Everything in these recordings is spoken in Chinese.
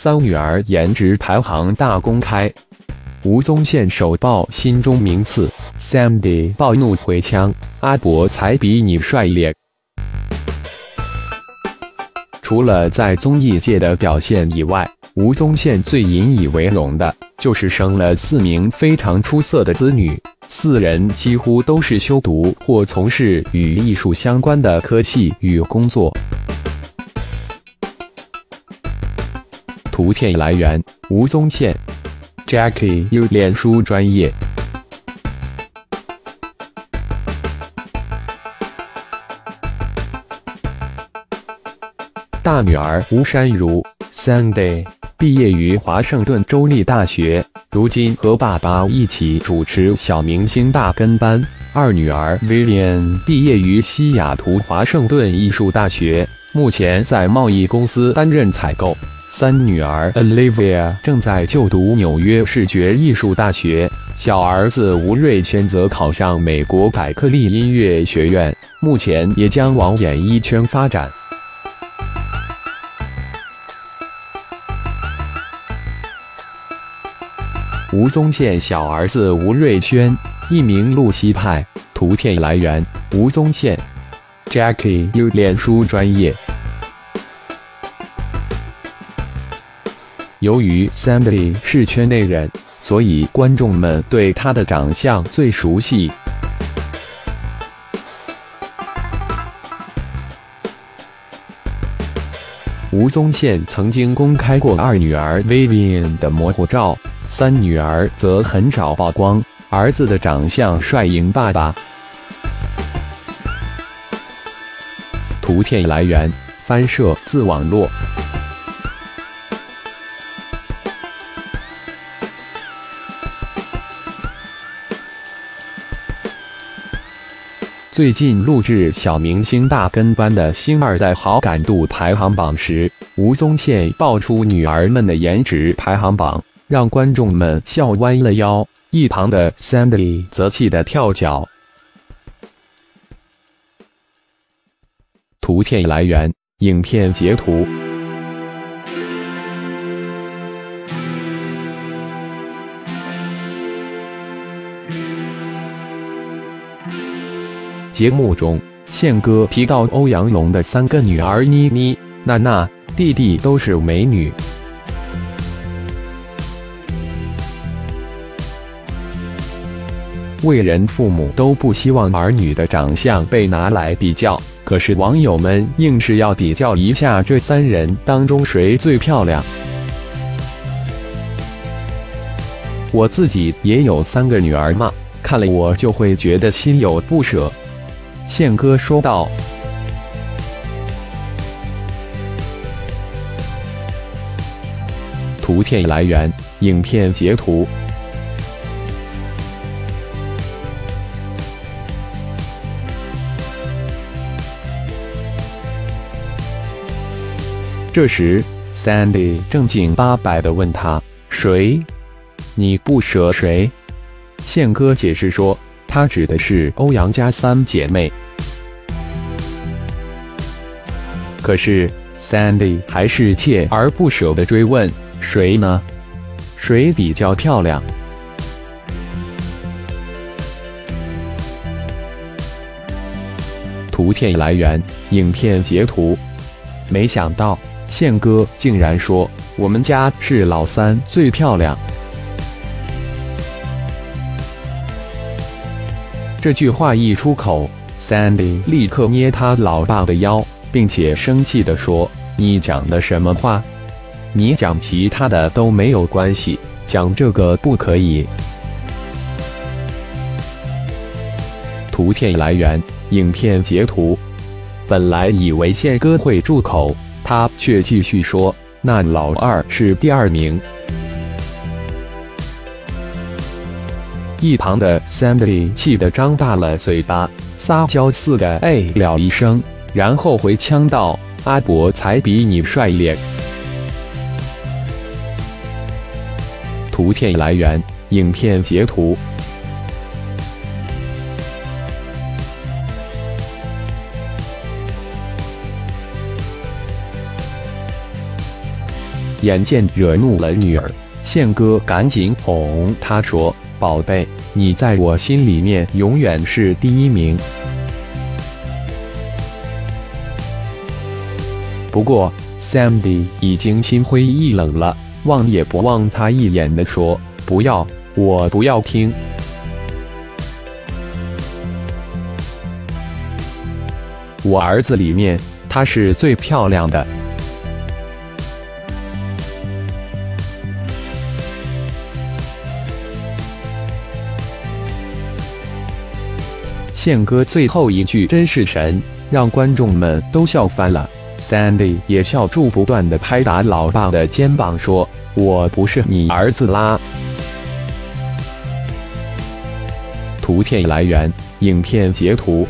三女儿颜值排行大公开，吴宗宪首曝心中名次 ，Sandy 暴怒回呛阿伯才比你帅咧。除了在综艺界的表现以外，吴宗宪最引以为荣的就是生了4名非常出色的子女，4人几乎都是修读或从事与艺术相关的科系与工作。图片来源：吴宗宪 ，Jackie U 脸书专业。大女儿吴姗如 Sandy 毕业于华盛顿州立大学，如今和爸爸一起主持小明星大跟班。二女儿 Vivian 毕业于西雅图华盛顿艺术大学，目前在贸易公司担任采购。三女儿 Olivia 正在就读纽约视觉艺术大学，小儿子吴瑞轩则考上美国百克利音乐学院，目前也将往演艺圈发展。吴宗宪小儿子吴瑞轩，艺名露西派。图片来源：吴宗宪 ，Jackie U 脸书专业。由于 Sandy 是圈内人，所以观众们对她的长相最熟悉。吴宗宪曾经公开过二女儿 Vivian 的模糊照，三女儿则很少曝光。儿子的长相帅赢爸爸。图片来源：翻摄自网络。最近录制小明星大跟班的星二代好感度排行榜时，吴宗宪爆出女儿们的颜值排行榜，让观众们笑弯了腰。一旁的 Sandy 则气得跳脚。图片来源：影片截图。节目中，宪哥提到欧阳龙的3个女儿妮妮、娜娜、弟弟都是美女。为人父母都不希望儿女的长相被拿来比较，可是网友们硬是要比较一下这3人当中谁最漂亮。我自己也有3个女儿嘛，看了我就会觉得心有不舍。宪哥说道。图片来源：影片截图。这时 ，Sandy 正经八百地问他：“谁？你不舍谁？”宪哥解释说，他指的是欧阳家3姐妹。可是 Sandy 还是锲而不舍地追问：“谁呢？谁比较漂亮？”图片来源：影片截图。没想到宪哥竟然说我们家是老3最漂亮。这句话一出口 ，Sandy 立刻捏他老爸的腰，并且生气地说：“你讲的什么话？你讲其他的都没有关系，讲这个不可以。”图片来源：影片截图。本来以为宪哥会住口，他却继续说：“那老2是第2名。”一旁的 Sandy 气得张大了嘴巴，撒娇似的哎了一声，然后回呛道：“阿伯才比你帅咧。”图片来源：影片截图。 眼见惹怒了女儿，宪哥赶紧哄她说：“宝贝，你在我心里面永远是第一名。”不过 Sandy 已经心灰意冷了，望也不望他一眼地说：“不要，我不要听。”我儿子里面，她是最漂亮的。宪哥最后一句真是神，让观众们都笑翻了。Sandy 也笑住不断地拍打老爸的肩膀说：“我不是你儿子啦。”图片来源：影片截图。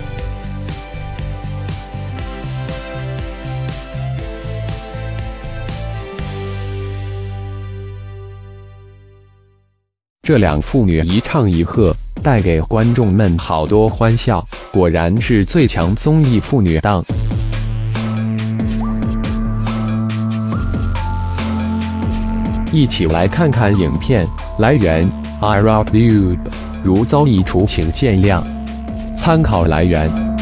这两父女一唱一和，带给观众们好多欢笑，果然是最强综艺父女档。一起来看看影片，来源 iRobTube， 如遭移除请见谅，参考来源。